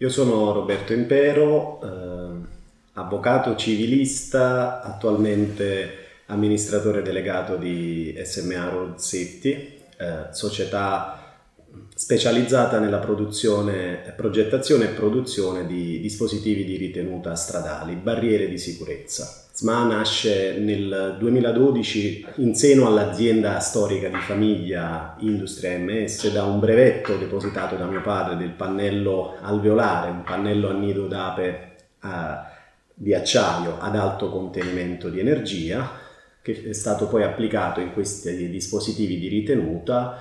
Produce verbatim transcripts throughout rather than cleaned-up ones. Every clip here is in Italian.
Io sono Roberto Impero, eh, avvocato civilista, attualmente amministratore delegato di S M A Road Safety, eh, società specializzata nella produzione, progettazione e produzione di dispositivi di ritenuta stradali, barriere di sicurezza. S M A nasce nel duemiladodici in seno all'azienda storica di famiglia Industria M S da un brevetto depositato da mio padre del pannello alveolare, un pannello a nido d'ape a, di acciaio ad alto contenimento di energia, che è stato poi applicato in questi dispositivi di ritenuta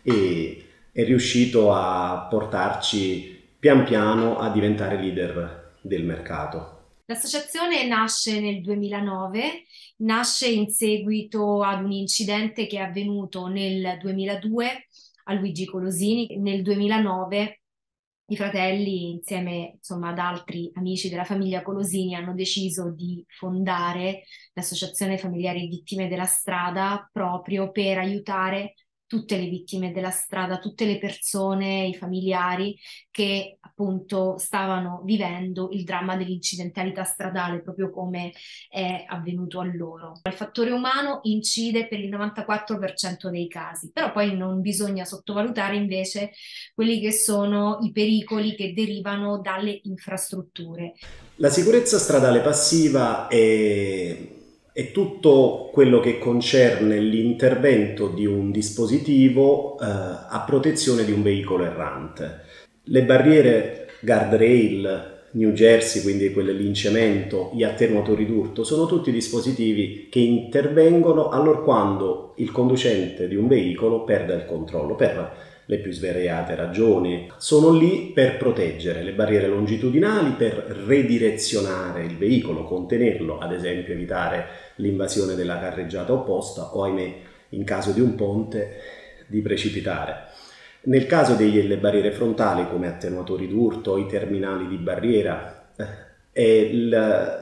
e è riuscito a portarci pian piano a diventare leader del mercato. L'associazione nasce nel duemilanove, nasce in seguito ad un incidente che è avvenuto nel duemiladue a Luigi Colosini. Nel duemilanove i fratelli, insieme insomma, ad altri amici della famiglia Colosini, hanno deciso di fondare l'Associazione Familiari Vittime della Strada proprio per aiutare tutte le vittime della strada, tutte le persone, i familiari che appunto stavano vivendo il dramma dell'incidentalità stradale, proprio come è avvenuto a loro. Il fattore umano incide per il novantaquattro per cento dei casi, però poi non bisogna sottovalutare invece quelli che sono i pericoli che derivano dalle infrastrutture. La sicurezza stradale passiva è, è tutto quello che concerne l'intervento di un dispositivo eh, a protezione di un veicolo errante. Le barriere guardrail, New Jersey, quindi quelle lì in cemento, gli attenuatori d'urto, sono tutti dispositivi che intervengono allorquando il conducente di un veicolo perde il controllo per le più svariate ragioni. Sono lì per proteggere le barriere longitudinali, per redirezionare il veicolo, contenerlo, ad esempio evitare l'invasione della carreggiata opposta o, ahimè, in caso di un ponte, di precipitare. Nel caso delle barriere frontali, come attenuatori d'urto o i terminali di barriera, eh, il,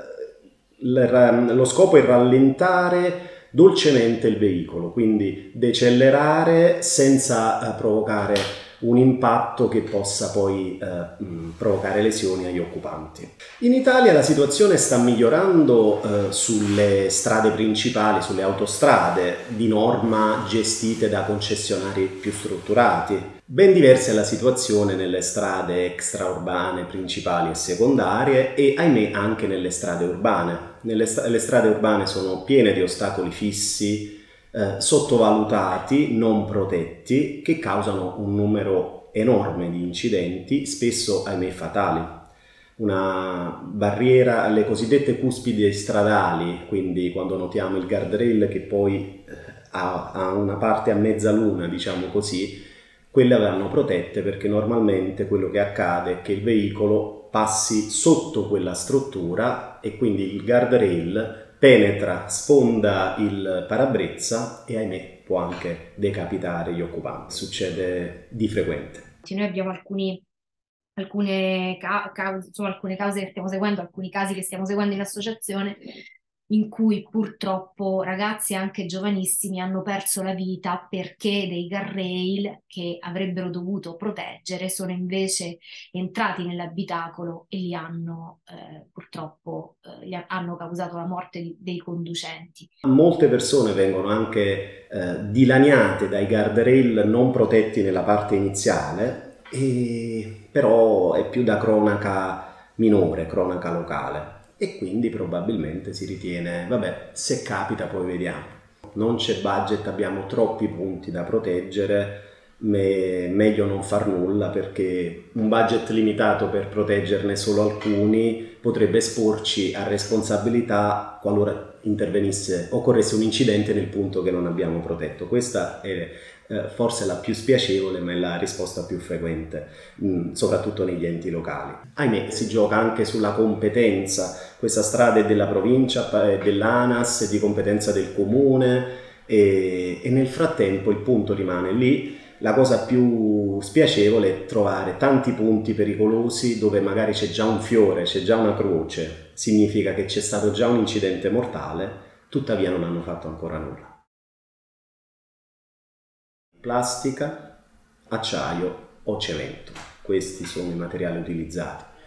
il, lo scopo è rallentare dolcemente il veicolo, quindi decelerare senza eh, provocare un impatto che possa poi eh, mh, provocare lesioni agli occupanti. In Italia la situazione sta migliorando eh, sulle strade principali, sulle autostrade, di norma gestite da concessionari più strutturati. Ben diversa è la situazione nelle strade extraurbane principali e secondarie e, ahimè, anche nelle strade urbane. Nelle st- le strade urbane sono piene di ostacoli fissi, eh, sottovalutati, non protetti, che causano un numero enorme di incidenti, spesso, ahimè, fatali. Una barriera, le cosiddette cuspidi stradali, quindi quando notiamo il guardrail che poi eh, ha, ha una parte a mezzaluna, diciamo così, quelle vanno protette perché normalmente quello che accade è che il veicolo passi sotto quella struttura e quindi il guardrail penetra, sfonda il parabrezza e, ahimè, può anche decapitare gli occupanti. Succede di frequente. Noi abbiamo alcuni, alcune, ca- cause, insomma, alcune cause che stiamo seguendo, alcuni casi che stiamo seguendo in associazione, in cui purtroppo ragazzi anche giovanissimi hanno perso la vita perché dei guardrail che avrebbero dovuto proteggere sono invece entrati nell'abitacolo e li hanno eh, purtroppo eh, gli ha- hanno causato la morte di- dei conducenti. Molte persone vengono anche eh, dilaniate dai guardrail non protetti nella parte iniziale, e però è più da cronaca minore, cronaca locale. E quindi probabilmente si ritiene, vabbè, se capita poi vediamo. Non c'è budget, abbiamo troppi punti da proteggere, me- meglio non far nulla perché un budget limitato per proteggerne solo alcuni potrebbe esporci a responsabilità qualora intervenisse, occorresse un incidente nel punto che non abbiamo protetto. Questa è eh, forse la più spiacevole, ma è la risposta più frequente, mh, soprattutto negli enti locali. Ahimè, si gioca anche sulla competenza. Questa strada è della provincia, è dell'ANAS, è di competenza del comune e, e nel frattempo il punto rimane lì. La cosa più spiacevole è trovare tanti punti pericolosi dove magari c'è già un fiore, c'è già una croce, significa che c'è stato già un incidente mortale, tuttavia non hanno fatto ancora nulla. Plastica, acciaio o cemento, questi sono i materiali utilizzati.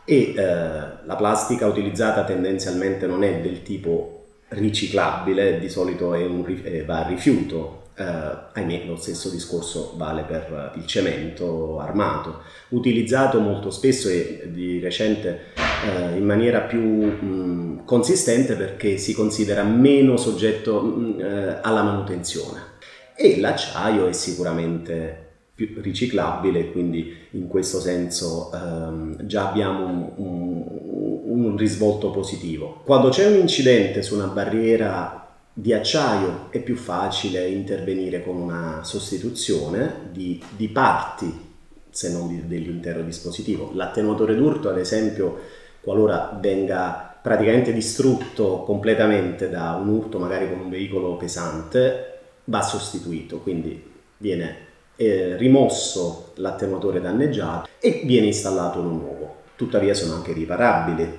e eh, la plastica utilizzata tendenzialmente non è del tipo riciclabile, di solito è un, eh, va a rifiuto. Eh, ahimè, lo stesso discorso vale per il cemento armato, utilizzato molto spesso e di recente eh, in maniera più mh, consistente, perché si considera meno soggetto mh, eh, alla manutenzione. E l'acciaio è sicuramente più riciclabile, quindi in questo senso ehm, già abbiamo un, un, un risvolto positivo. Quando c'è un incidente su una barriera di acciaio è più facile intervenire con una sostituzione di, di parti, se non di, dell'intero dispositivo. L'attenuatore d'urto, ad esempio, qualora venga praticamente distrutto completamente da un urto, magari con un veicolo pesante, va sostituito, quindi viene eh, rimosso l'attenuatore danneggiato e viene installato uno nuovo. Tuttavia sono anche riparabili.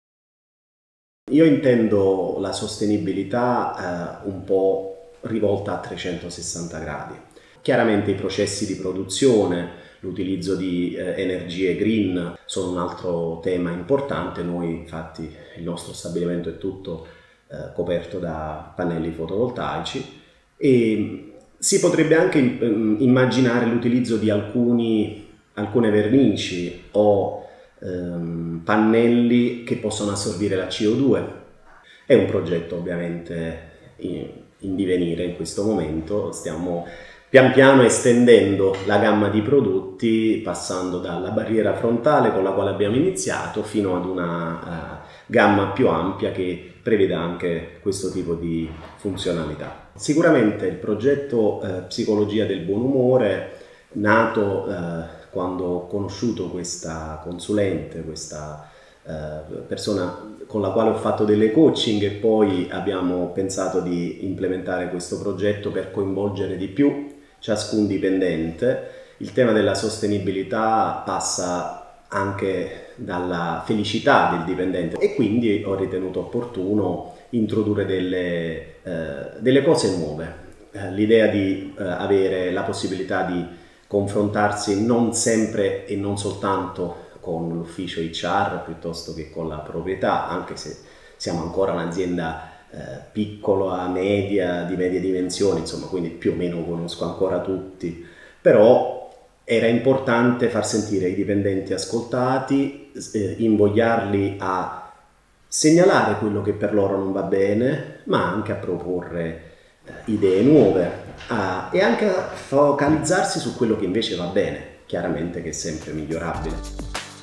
Io intendo la sostenibilità eh, un po' rivolta a trecentosessanta gradi. Chiaramente i processi di produzione, l'utilizzo di eh, energie green sono un altro tema importante. Noi infatti il nostro stabilimento è tutto eh, coperto da pannelli fotovoltaici e si potrebbe anche immaginare l'utilizzo di alcuni, alcune vernici o ehm, pannelli che possono assorbire la C O due. È un progetto ovviamente in, in divenire in questo momento. Stiamo pian piano estendendo la gamma di prodotti, passando dalla barriera frontale con la quale abbiamo iniziato fino ad una uh, gamma più ampia che preveda anche questo tipo di funzionalità. Sicuramente il progetto eh, Psicologia del buon umore, nato eh, quando ho conosciuto questa consulente, questa eh, persona con la quale ho fatto delle coaching, e poi abbiamo pensato di implementare questo progetto per coinvolgere di più ciascun dipendente. Il tema della sostenibilità passa anche dalla felicità del dipendente e quindi ho ritenuto opportuno introdurre delle, eh, delle cose nuove. Eh, l'idea di eh, avere la possibilità di confrontarsi non sempre e non soltanto con l'ufficio H R piuttosto che con la proprietà, anche se siamo ancora un'azienda eh, piccola, media, di medie dimensioni, insomma, quindi più o meno conosco ancora tutti, però era importante far sentire i dipendenti ascoltati, eh, invogliarli a segnalare quello che per loro non va bene, ma anche a proporre eh, idee nuove a, e anche a focalizzarsi su quello che invece va bene, chiaramente che è sempre migliorabile.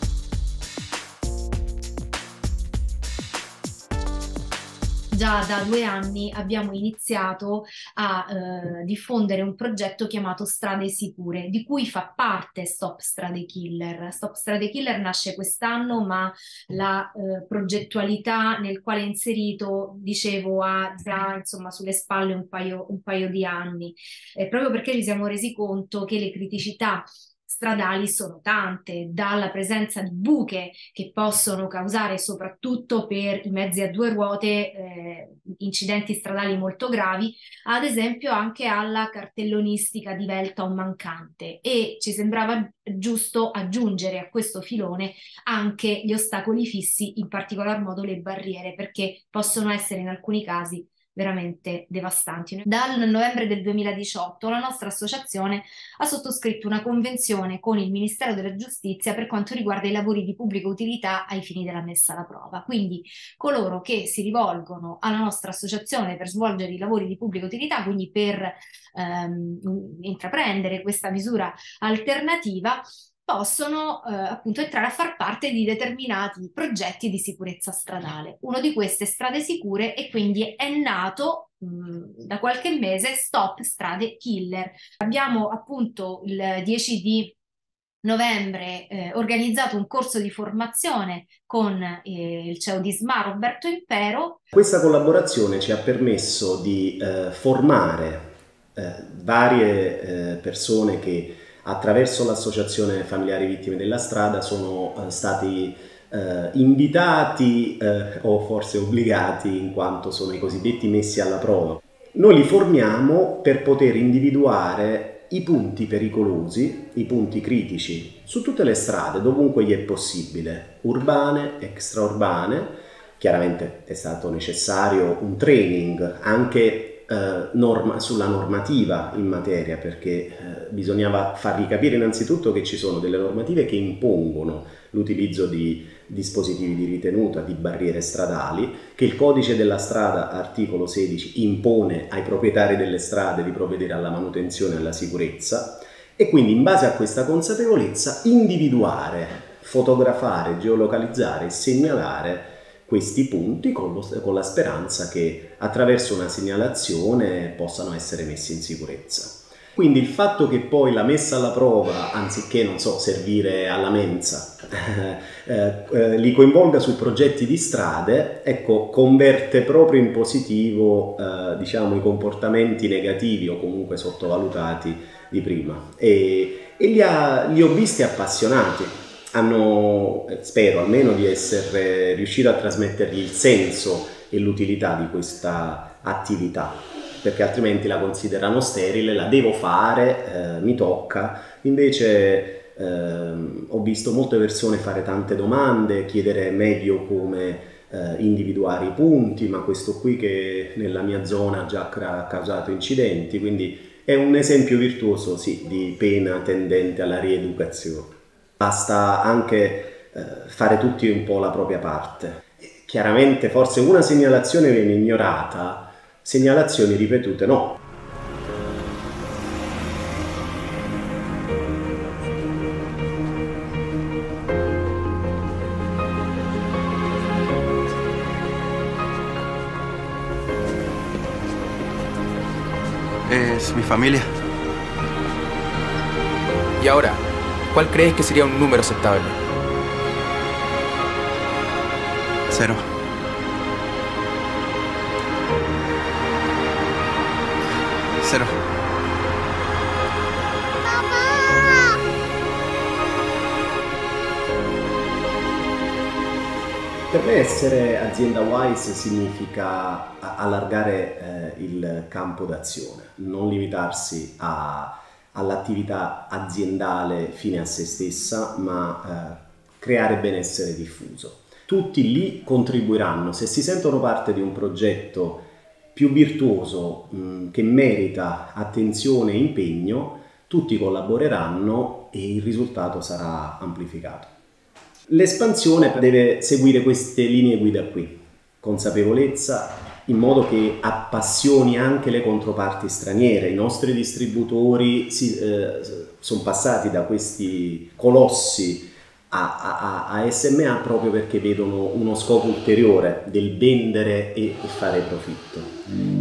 Già da due anni abbiamo iniziato a eh, diffondere un progetto chiamato Strade Sicure, di cui fa parte Stop Strade Killer. Stop Strade Killer nasce quest'anno, ma la eh, progettualità nel quale è inserito, dicevo, ha già insomma sulle spalle un paio, un paio di anni, eh, proprio perché ci siamo resi conto che le criticità stradali sono tante, dalla presenza di buche che possono causare soprattutto per i mezzi a due ruote eh, incidenti stradali molto gravi, ad esempio anche alla cartellonistica divelta o mancante, e ci sembrava giusto aggiungere a questo filone anche gli ostacoli fissi, in particolar modo le barriere, perché possono essere in alcuni casi veramente devastanti. Dal novembre del duemiladiciotto la nostra associazione ha sottoscritto una convenzione con il Ministero della Giustizia per quanto riguarda i lavori di pubblica utilità ai fini della messa alla prova. Quindi coloro che si rivolgono alla nostra associazione per svolgere i lavori di pubblica utilità, quindi per ehm, intraprendere questa misura alternativa, possono eh, appunto entrare a far parte di determinati progetti di sicurezza stradale. Uno di queste Strade Sicure, e quindi è nato mh, da qualche mese Stop Strade Killer. Abbiamo appunto il dieci di novembre eh, organizzato un corso di formazione con eh, il C E O di S M A, Roberto Impero. Questa collaborazione ci ha permesso di eh, formare eh, varie eh, persone che attraverso l'Associazione Familiari Vittime della Strada sono eh, stati eh, invitati eh, o forse obbligati, in quanto sono i cosiddetti messi alla prova. Noi li formiamo per poter individuare i punti pericolosi, i punti critici su tutte le strade, dovunque gli è possibile, urbane, extraurbane. Chiaramente è stato necessario un training anche eh, norma, sulla normativa in materia, perché eh, bisognava fargli capire innanzitutto che ci sono delle normative che impongono l'utilizzo di dispositivi di ritenuta, di barriere stradali, che il codice della strada, articolo sedici, impone ai proprietari delle strade di provvedere alla manutenzione e alla sicurezza, e quindi in base a questa consapevolezza individuare, fotografare, geolocalizzare e segnalare questi punti con, lo, con la speranza che attraverso una segnalazione possano essere messi in sicurezza. Quindi il fatto che poi la messa alla prova, anziché, non so, servire alla mensa, eh, eh, li coinvolga su progetti di strade, ecco, converte proprio in positivo, eh, diciamo, i comportamenti negativi o comunque sottovalutati di prima. E, e li, ha, li ho visti appassionati. Hanno, spero almeno di essere riuscito a trasmettergli il senso e l'utilità di questa attività, perché altrimenti la considerano sterile, la devo fare, eh, mi tocca. Invece eh, ho visto molte persone fare tante domande, chiedere meglio come eh, individuare i punti, ma questo qui che nella mia zona ha già causato incidenti, quindi è un esempio virtuoso, sì, di pena tendente alla rieducazione. Basta anche eh, fare tutti un po' la propria parte. Chiaramente forse una segnalazione viene ignorata, segnalazioni ripetute no. Es mi familia. Y ahora, ¿cuál crees que sería un número aceptable? Cero. Cero. Papà! Per me essere azienda WISE significa allargare eh, il campo d'azione, non limitarsi a all'attività aziendale fine a se stessa, ma eh, creare benessere diffuso. Tutti lì contribuiranno, se si sentono parte di un progetto più virtuoso, mh, che merita attenzione e impegno, tutti collaboreranno e il risultato sarà amplificato. L'espansione deve seguire queste linee guida qui: consapevolezza, in modo che appassioni anche le controparti straniere. I nostri distributori si, eh, sono passati da questi colossi a, a, a S M A proprio perché vedono uno scopo ulteriore del vendere e, e fare profitto.